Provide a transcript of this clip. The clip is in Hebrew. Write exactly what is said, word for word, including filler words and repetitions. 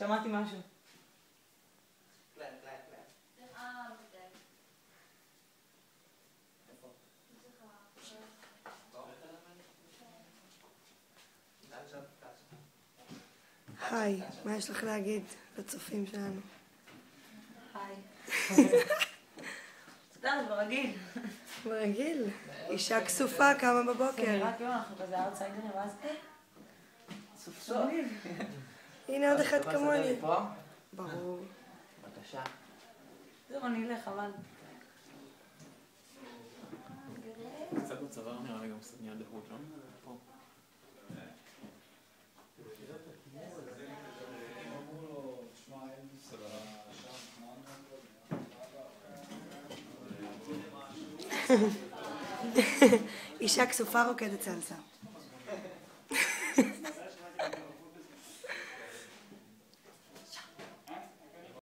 שמעתי משהו. קלן, קלן, קלן. אה, בטח. היי, מה יש לך להגיד לצופים שלנו? היי. סתם, ברגיל. ברגיל. אישה כסופה קמה זה בבוקר. נראה כאילו אנחנו כזה אאוטסיידרים, ואז אה, סוף סוף. הנה עוד אחד אתה כמוני. מסדר לי פה? ברור. בבקשה. זהו, אני אלך, אבל... קצת בצוואר נראה לי גם קצת נהיה דהות, לא? פה. אישה כסופה רוקדת סלסה.